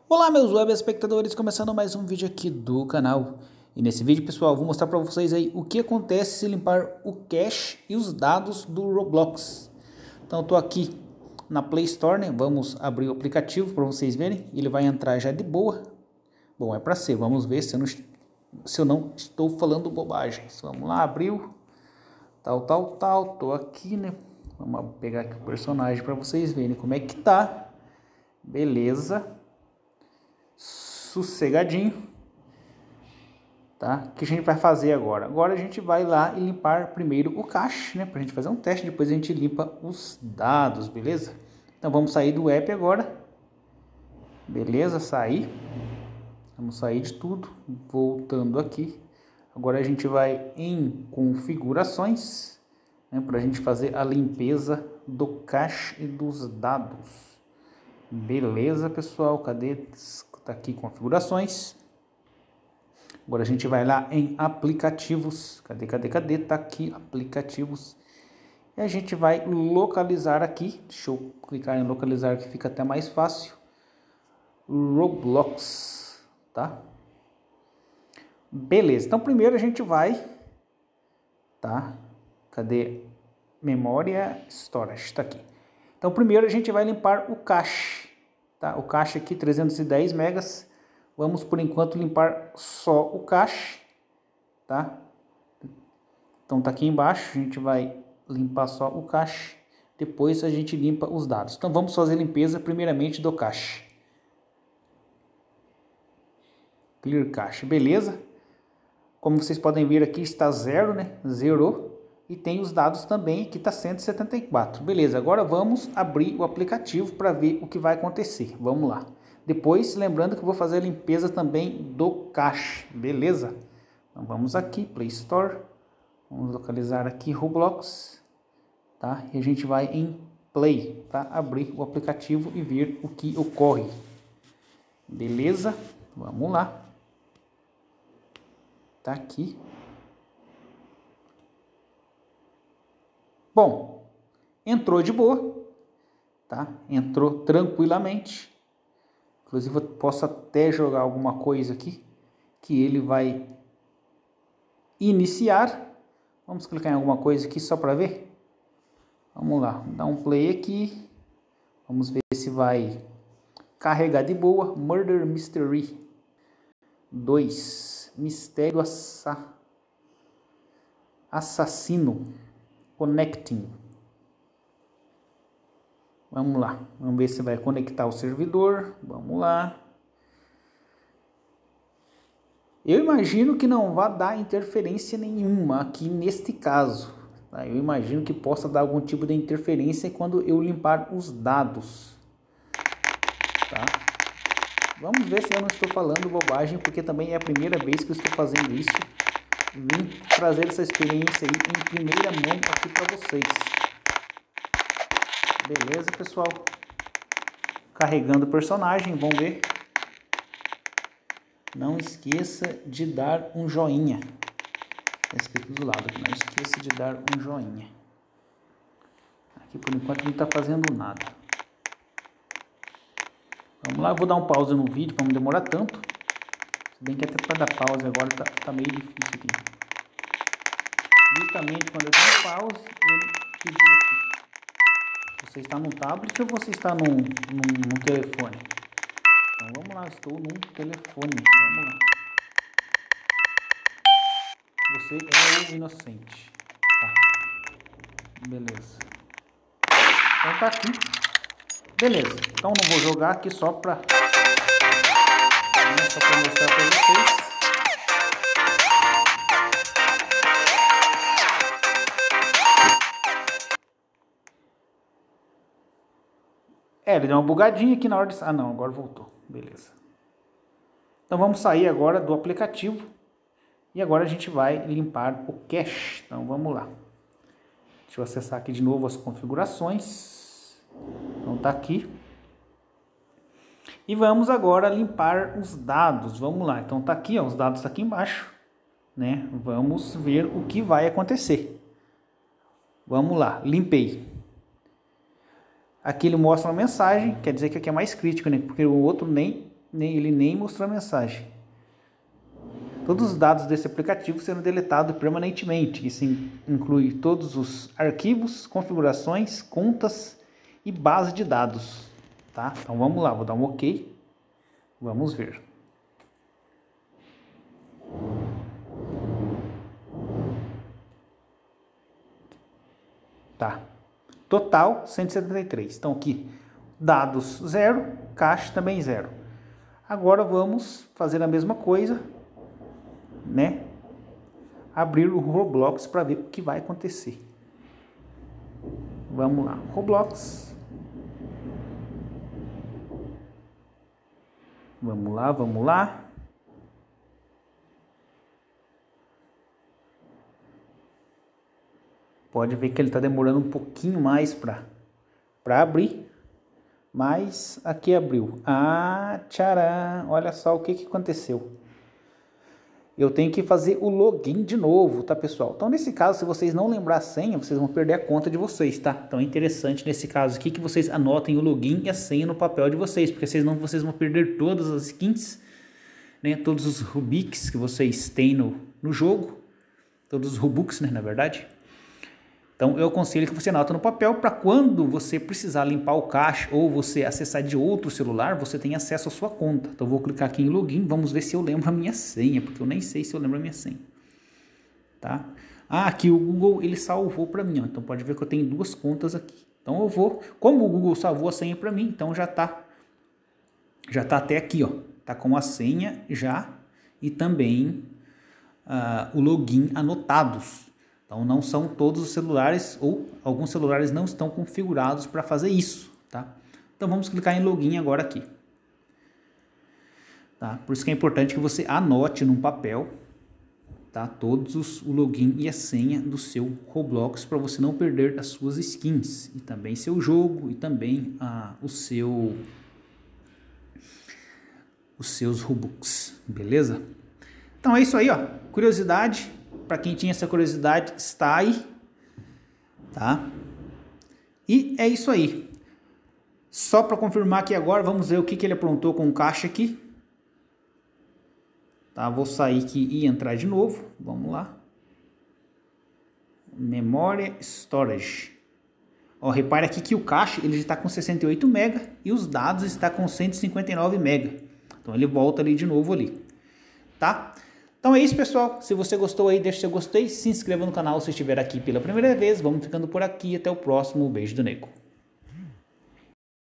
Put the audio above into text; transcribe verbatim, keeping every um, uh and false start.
Olá meus web espectadores, começando mais um vídeo aqui do canal. E nesse vídeo, pessoal, vou mostrar para vocês aí o que acontece se limpar o cache e os dados do Roblox. Então eu tô aqui na Play Store, né? Vamos abrir o aplicativo para vocês verem. Ele vai entrar já de boa. Bom, é para ser, vamos ver se eu, não, se eu não estou falando bobagens. Vamos lá, abriu. Tal, tal, tal, tô aqui, né? Vamos pegar aqui o personagem para vocês verem como é que tá. Beleza. Sossegadinho. Tá? O que a gente vai fazer agora? Agora a gente vai lá e limpar primeiro o cache, né? Pra gente fazer um teste, depois a gente limpa os dados, beleza? Então vamos sair do app agora. Beleza, sair. Vamos sair de tudo. Voltando aqui. Agora a gente vai em configurações, né? Pra gente fazer a limpeza do cache e dos dados. Beleza, pessoal, cadê? Tá aqui configurações. Agora a gente vai lá em aplicativos. Cadê, cadê, cadê? Tá aqui aplicativos. E a gente vai localizar aqui. Deixa eu clicar em localizar que fica até mais fácil. Roblox, tá? Beleza. Então primeiro a gente vai, tá? Cadê? Memória storage, tá aqui. Então primeiro a gente vai limpar o cache, tá? O cache aqui trezentos e dez megas. Vamos por enquanto limpar só o cache, tá? Então tá aqui embaixo, a gente vai limpar só o cache. Depois a gente limpa os dados. Então vamos fazer a limpeza primeiramente do cache. Clear cache, beleza? Como vocês podem ver aqui está zero, né? Zerou. E tem os dados também, aqui está cento e setenta e quatro. Beleza, agora vamos abrir o aplicativo para ver o que vai acontecer. Vamos lá. Depois, lembrando que eu vou fazer a limpeza também do cache, beleza? Então vamos aqui, Play Store. Vamos localizar aqui Roblox, tá? E a gente vai em Play para abrir o aplicativo e ver o que ocorre. Beleza? Vamos lá. Tá aqui. Bom, entrou de boa, tá? Entrou tranquilamente. Inclusive eu posso até jogar alguma coisa aqui que ele vai iniciar. Vamos clicar em alguma coisa aqui só para ver. Vamos lá, dar um play aqui. Vamos ver se vai carregar de boa. Murder Mystery dois. Mistério assa... assassino. Connecting. Vamos lá. Vamos ver se vai conectar o servidor. Vamos lá. Eu imagino que não vai dar interferência nenhuma aqui neste caso. Tá? Eu imagino que possa dar algum tipo de interferência quando eu limpar os dados. Tá? Vamos ver se eu não estou falando bobagem, porque também é a primeira vez que eu estou fazendo isso. Vim trazer essa experiência aí em primeira mão aqui para vocês. Beleza, pessoal? Carregando o personagem, vamos ver. Não esqueça de dar um joinha. Está escrito do lado aqui, não esqueça de dar um joinha. Aqui por enquanto não está fazendo nada. Vamos lá, eu vou dar um pause no vídeo para não demorar tanto. Se bem que até para dar pause agora tá, tá meio difícil aqui. Justamente quando eu dou pause, ele pediu aqui. Você está num tablet ou você está num, num, num telefone? Então vamos lá, estou num telefone. Vamos lá. Você é o inocente. Tá. Beleza. Então tá aqui. Beleza. Então não vou jogar aqui só para... Só para mostrar para vocês. É, ele deu uma bugadinha aqui na hora de... Ah, não, agora voltou. Beleza. Então vamos sair agora do aplicativo. E agora a gente vai limpar o cache. Então vamos lá. Deixa eu acessar aqui de novo as configurações. Então tá aqui. E vamos agora limpar os dados. Vamos lá. Então tá aqui, ó, os dados tá aqui embaixo, né? Vamos ver o que vai acontecer. Vamos lá. Limpei. Aqui ele mostra uma mensagem, quer dizer que aqui é mais crítico, né? Porque o outro nem nem, ele nem mostrou a mensagem. Todos os dados desse aplicativo serão deletados permanentemente. Isso inclui todos os arquivos, configurações, contas e base de dados. Tá? Então vamos lá, vou dar um OK. Vamos ver. Tá. Total cento e setenta e três. Então aqui, dados zero, cache também zero. Agora vamos fazer a mesma coisa, né? Abrir o Roblox para ver o que vai acontecer. Vamos lá, Roblox. Vamos lá, vamos lá. Pode ver que ele está demorando um pouquinho mais para para abrir. Mas aqui abriu. Ah, tcharam! Olha só o que, que aconteceu. Eu tenho que fazer o login de novo, tá, pessoal? Então, nesse caso, se vocês não lembrar a senha, vocês vão perder a conta de vocês, tá? Então, é interessante nesse caso aqui que vocês anotem o login e a senha no papel de vocês, porque senão vocês vão perder todas as skins, né? Todos os Rubiks que vocês têm no, no jogo. Todos os Robux, né, na verdade. Então, eu aconselho que você anote no papel para quando você precisar limpar o cache ou você acessar de outro celular, você tenha acesso à sua conta. Então, eu vou clicar aqui em login, vamos ver se eu lembro a minha senha, porque eu nem sei se eu lembro a minha senha. Tá? Ah, aqui o Google, ele salvou para mim, ó. Então pode ver que eu tenho duas contas aqui. Então eu vou, como o Google salvou a senha para mim, então já tá, já tá até aqui, ó. Tá com a senha já e também uh, o login anotados. Então, não são todos os celulares ou alguns celulares não estão configurados para fazer isso, tá? Então, vamos clicar em login agora aqui. Tá? Por isso que é importante que você anote num papel, tá? Todos os, o login e a senha do seu Roblox para você não perder as suas skins e também seu jogo e também ah, o seu, os seus Robux, beleza? Então, é isso aí, ó. Curiosidade. Para quem tinha essa curiosidade, está aí, tá? E é isso aí. Só para confirmar aqui agora, vamos ver o que, que ele aprontou com o caixa aqui. Tá, vou sair aqui e entrar de novo. Vamos lá. Memória Storage. Ó, repare aqui que o caixa ele está com sessenta e oito mega e os dados está com cento e cinquenta e nove mega. Então ele volta ali de novo ali, tá? Então é isso, pessoal. Se você gostou aí, deixa seu gostei, se inscreva no canal se estiver aqui pela primeira vez. Vamos ficando por aqui. Até o próximo. Beijo do Nego.